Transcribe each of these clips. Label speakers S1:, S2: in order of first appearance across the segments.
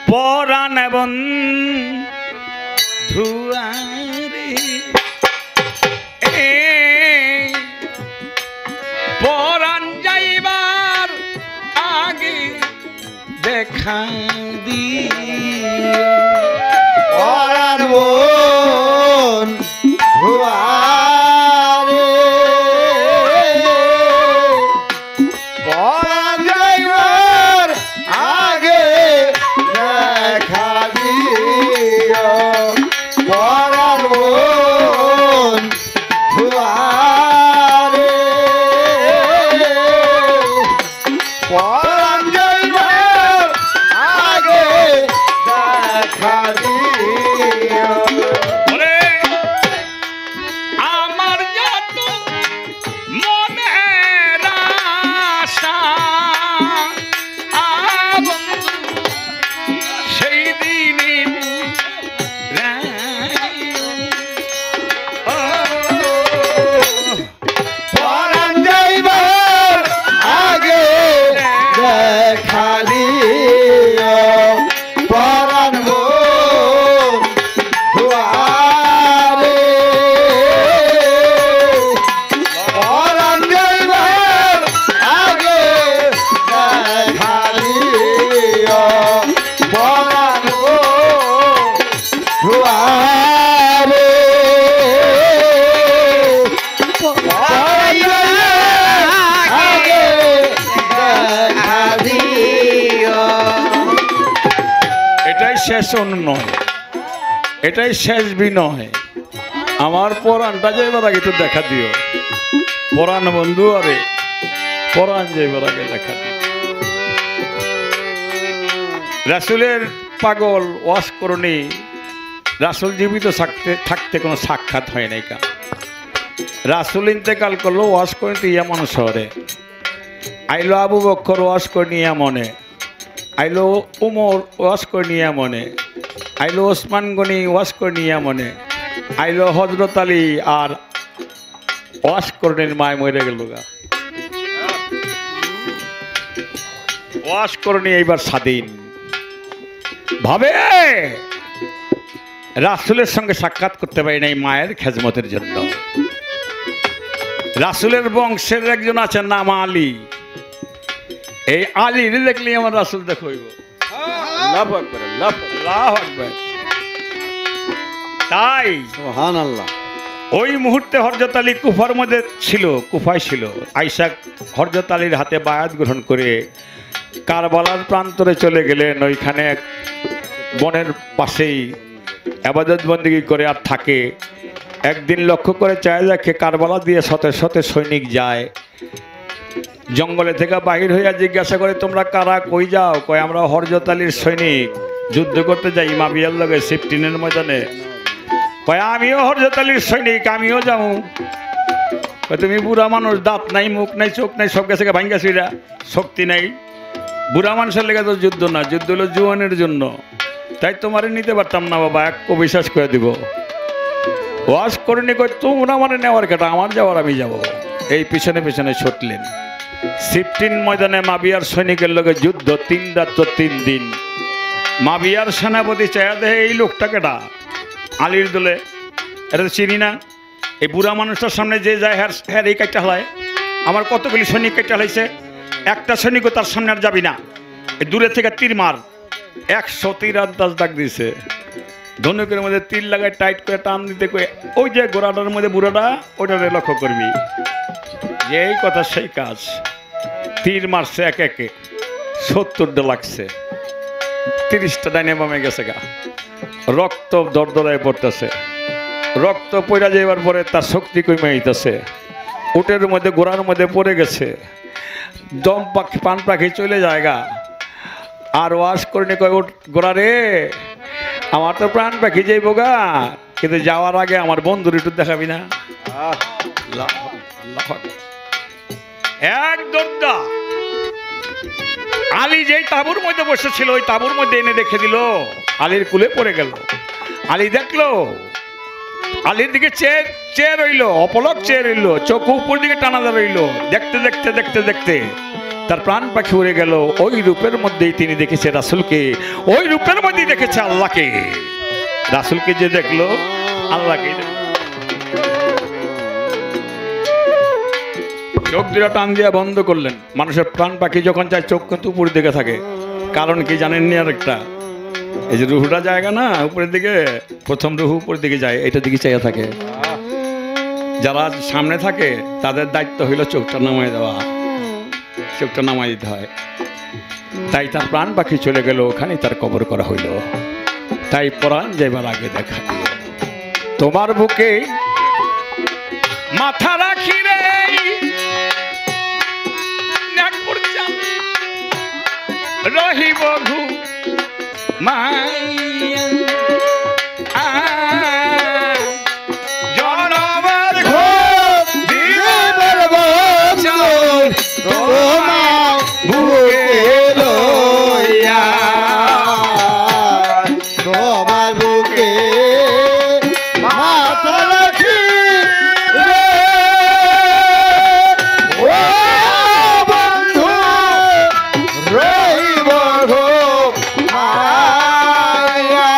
S1: পরাণ বন্ধুয়ারে পরাণ যাইবার আগে দেখা দিও
S2: পরাণ বন্ধুয়ারে পরাণ যাইবার আগে দেখা দিও পরাণ বন্ধুয়ারে পরাণ যাইবার আগে দেখা দিও
S1: ওরে আমার যত মনের আশা বন্ধু সেই দিনে
S2: পরাণ যাইবার আগে দেখা দিও পরাণ বন্ধুয়ারে পরাণ যাইবার আগে দেখা দিও পরাণ বন্ধুয়ারে
S1: এটাই শেষ নয়, এটাই শেষ বিনয়। আমার পরাণটা যাইবার আগে তো দেখা দিও পরাণ বন্ধু, আরে পরাণ যাইবার আগে দেখা দিও। রাসূলের পাগল ওয়াজ করনি, রাসূল জীবিত থাকতে কোনো সাক্ষাৎ হয় নাই। কা রাসূল ইন্তেকাল করলো, ওয়াজ করে ইয়ামন শহরে আইলো। আবু বকর ওয়াজ করে নিয়ে মনে আইলো, উমর ওয়াজ করে নিয়ে মনে আইলো, ওসমান গনি ওয়াজ করে নিয়ে মনে আইলো, হযরত আলী আর ওয়াজ করনের মায় মরে গেল গা। ওয়াজ করনি এইবার স্বাধীন ভাবে রাসূলের সঙ্গে সাক্ষাৎ করতে পারি নাই মায়ের খেজমতের জন্য। রাসূলের বংশের একজন আছেন নাম আলী, এই আলীর দেখলে আমার রাসূল দেখইব। আল্লাহু আকবার, আল্লাহু আকবার। তাই
S2: সুবহানাল্লাহ।
S1: ওই মুহূর্তে হযরত আলী কুফার মধ্যে ছিল, কুফায় ছিল। আয়েশা হযরত আলীর হাতে বায়াত গ্রহণ করে কারবালার প্রান্তরে চলে গেলেন। ওইখানে এক বনের পাশেই ইবাদত বন্দেগী করে আর থাকে। একদিন লক্ষ্য করে চায় দেখে কারবালা দিয়ে শত শত সৈনিক যায়। জঙ্গলে থেকে বাহির হইয়া জিজ্ঞাসা করে, তোমরা কারা, কই যাও? কয় আমরা হযরত আলীর সৈনিক, যুদ্ধ করতে যাই মাবিয়ার লগে সিফটিনের ময়দানে। কয় আমিও হযরত আলীর সৈনিক, আমিও যাও। কয় তুমি বুড়া মানুষ, দাঁত নাই, মুখ নাই, চোখ নাই, সব গেছে ভাঙ্গা ছিড়া, শক্তি নাই। বুড়া মানুষের লেগে তো যুদ্ধ না, যুদ্ধ হলো জুয়ানের জন্য। তাই তোমারে নিতে পারতাম না বাবা, এক বিশ্বাস করে দিব। ওয়াজ করিনি, কই তোমরা মানে নেওয়ার কেটা, আমার যাওয়ার আমি যাব। এই পিছনে পিছনে ছুটলেন। সিফটিন ময়দানে মাবিয়ার সৈনিকের লগে যুদ্ধ, 3 রাত 3 দিন। মাবিয়ার সেনাপতি চায়া দেহে এই লোকটা কেটা, আলীর দলে, এটা তো চিনি না। এই বুড়া মানুষটার সামনে যে যায় হ্যাঁ এই কাজটা হলায়, আমার কতগুলি সৈনিক কাজটা হলাইছে, একটা সৈনিকও তার সামনে আর যাবি না, এই দূরে থেকে তীর মার। 100 তীর আন্দাজ ডাক দিয়েছে। ধনুকের মধ্যে তীর লাগায় টাইট করে টান দিতে কয়ে ওই যে গোড়াটার মধ্যে বুড়োটা, ওটারে লক্ষ্য করবি। এই কথা সেই কাজ। তীর মারছে একে একে, 70টা লাগছে, 30টা ডাইনে বামে গেছে গা। রক্ত দরদরায় পড়তেছে, রক্ত পড়া যাইবার পরে তার শক্তি কমে আইতেছে। উটের মধ্যে গোড়ার মধ্যে পড়ে গেছে, দম পাখি পান পাখি চলে যায়গা। আর ওয়াশ করে কয়, উঠ গোড়া রে, আমার তো প্রাণ পাখি যাইব গা, কিন্তু যাওয়ার আগে আমার বন্ধুর একটু দেখাবি না? এক দৌড়া আলী যেই তাঁবুর মধ্যে বসেছিল, ওই তাঁবুর মধ্যে এনে দেখে দিল, আলীর কুলে পড়ে গেল। আলী দেখলো, আলীর দিকে চেয়ে রইল, অপলক চেয়ে রইল, চোখ উপর দিকে টানা রইল। দেখতে দেখতে দেখতে দেখতে তার প্রাণ পাখি উড়ে গেল। ওই রূপের মধ্যেই তিনি দেখেছে রাসূলকে, ওই রূপের মধ্যেই দেখেছে আল্লাহকে। রাসূলকে যে দেখলো, আল্লাহকে চোখ দুটো টান দিয়ে বন্ধ করলেন। মানুষের প্রাণ পাখি যখন যায় চোখ কিন্তু উপরের দিকে থাকে, কারণ কি জানেননি? আর একটা এই যে রুহুটা জায়গা না উপরের দিকে, প্রথম রুহু উপরের দিকে যায়, এটার দিকে চাইয়া থাকে। যারা সামনে থাকে তাদের দায়িত্ব হইল চোখটা নামাই দেওয়া, চোখটা নামাই দিতে হয়। তাই তার প্রাণ পাখি চলে গেল, ওখানে তার কবর করা হইল। তাই পরাণ যাইবার আগে দেখা দিও, তোমার বুকে মাথা রাখি রে রহিব ঘু
S2: জনমের ঘোর জীবনের বন্ধন তোমার বুকে লইয়া, তোমার বুকে মাথা রাখি রে ও বন্ধু রহিব ঘো মায়া,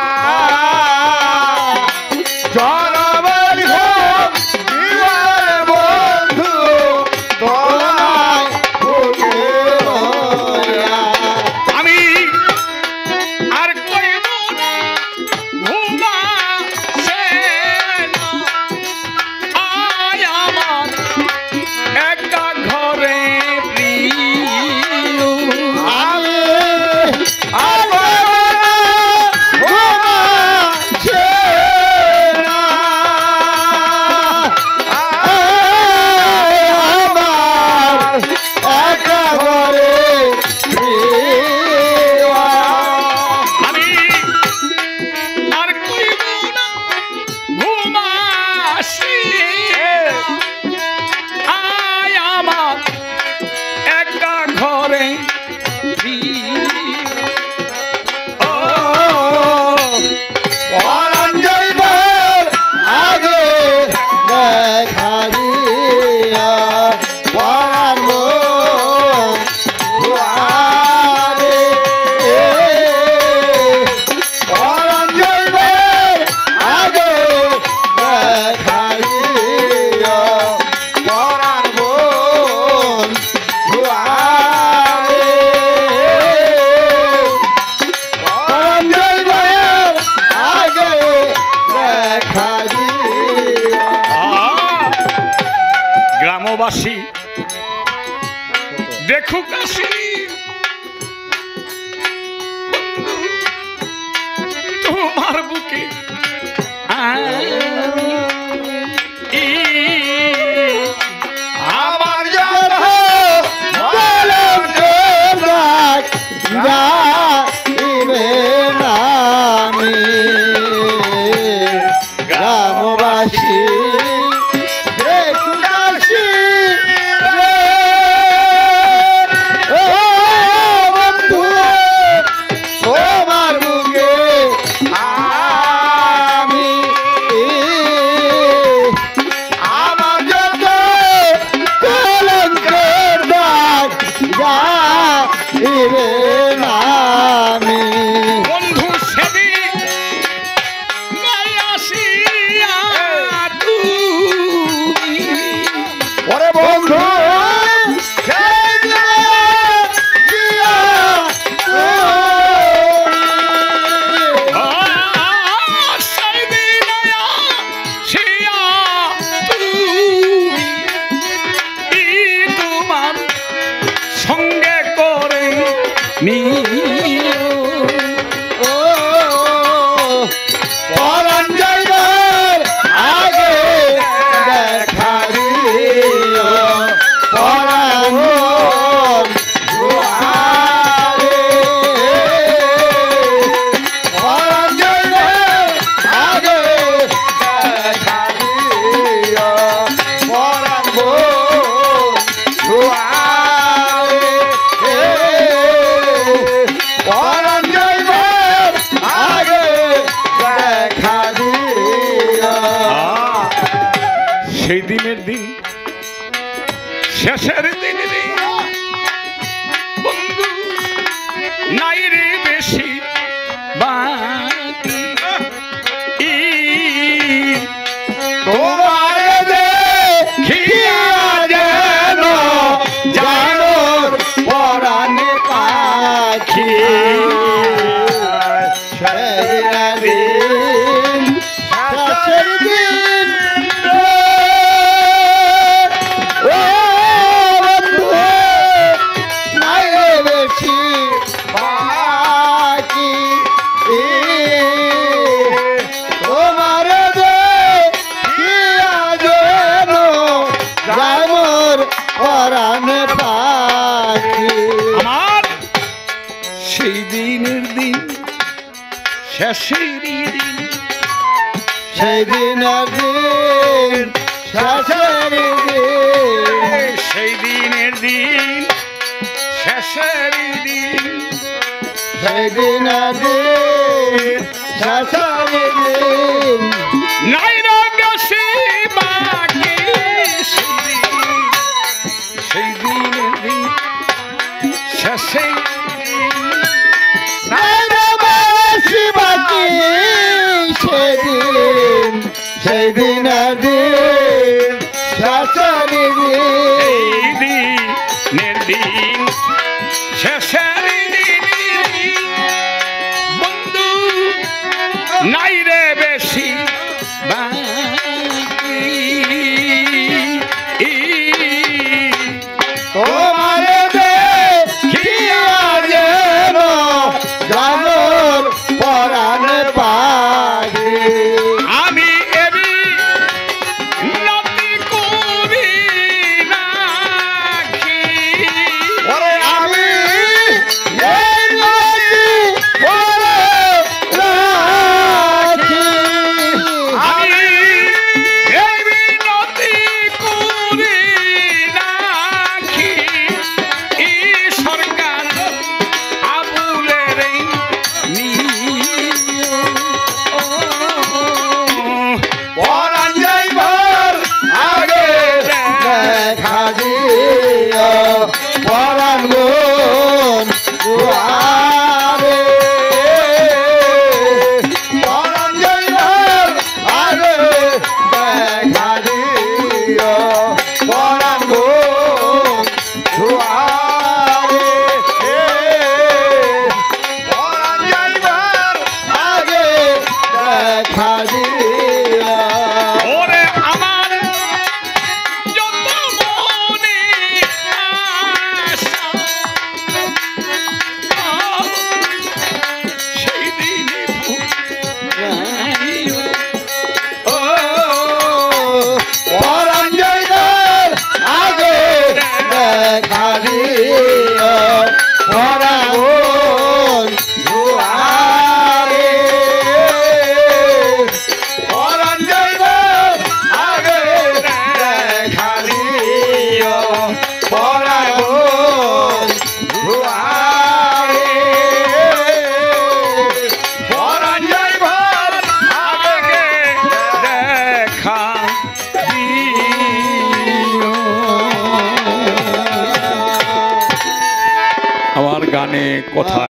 S2: জনমের ঘোর জীবনের বন্ধু তোমার বুকে লইয়া।
S1: আমি আর কইব না ঘুমা সে আয় আমার একা ঘরে প্রিয়।
S2: আমি আর ঘুমাচ্ছে না, আমার একা ঘরে প্রিয়।
S1: আমি আর কইব না ঘুমাসি আয় আমার একা ঘরে ও
S2: পরাণ যাইবার আগে দেখা দিয়া, পরাণ মন দুয়ারে, পরাণ যাইবার আগে দেখা দিয়া, পরাণ মন দুয়ারে, পরাণ যাইবার আগে দেখা দিয়া।
S1: গ্রামবাসী দেখুক আসি তোমার বুকে
S2: আমার জন্য বলেন ডাক যাইবে না আমি, গ্রামবাসী দেখুন আসি রে ও বন্ধু, তোমার বুকে আমি, আমার জন্য কলঙ্কের দাগ যাইবে না আমি।
S1: বন্ধু সেদিন নাই আসিয়া তুমি
S2: ওরে বন্ধু সেই দিয়া
S1: সেদিন আসিয়া তুমি তোমার সঙ্গে করে নিও।
S2: ও পরাণ যাইবার আগে দেখা দিও, পরাণ দুয়ারে, পরাণ যাইবার আগে দেখা দিও, পরাণ দুয়ারে, পাখি দিন শেষের দিন ও বন্ধু নাই রে বেশি বাকি তোমার মোর পরাণ পাখি
S1: আমার সেই দিনের দিন শেষের দিন
S2: সেই দিনের দিন শেষের দিন
S1: সেই দিনের দিন শেষের দিন
S2: সেই দিনের দিন শেষের দিন
S1: নাই রে বেশি বাকি সেই দিনের দিন শেষের দিন
S2: নাই রে বেশি বাকি সেদিন সেই দিনের দিন শেষের দিন
S1: এই দিনের দিন শেষের দিন বন্ধু নাই রে বেশি বাকি
S2: তোমার দেখিয়া যেন জানোর পরাণ পাখি
S1: আমি এবি নতি করি রাখি
S2: আমি এই নদী পরে রাখি
S1: আমি এবি নতি করি রাখি ই সরকার আবুলের
S2: পরাণ যাইবার আগে দেখা দিও পরাণ গুণ দুয়ারে পরাণ যাইবার আগে দেখা দিও পরাণ গুণ দুয়ারে পরাণ যাইবার আগে দেখা দিও
S1: ওরে আমার যত মনে আশা সেই দিনে ফুরাইও।
S2: ও পরাণ যাইবার আগে দেখা দিও পরাণ দুয়ারে পরাণ যাইবার আগে দেখা দিও পরাণ দুয়ারে পরাণ যাইবার
S1: আগে দেখা দিও। আমার গানে কথা